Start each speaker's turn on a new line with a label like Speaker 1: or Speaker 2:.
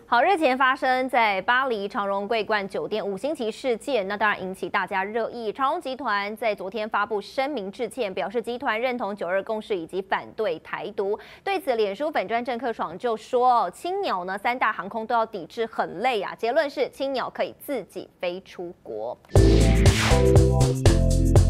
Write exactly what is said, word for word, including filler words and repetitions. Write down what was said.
Speaker 1: 好，日前发生在巴黎长荣桂冠酒店五星级事件，那当然引起大家热议。长荣集团在昨天发布声明致歉，表示集团认同九二共识以及反对台独。对此，脸书粉专郑克爽就说：“青鸟呢，三大航空都要抵制，很累啊。”结论是青鸟可以自己飞出国。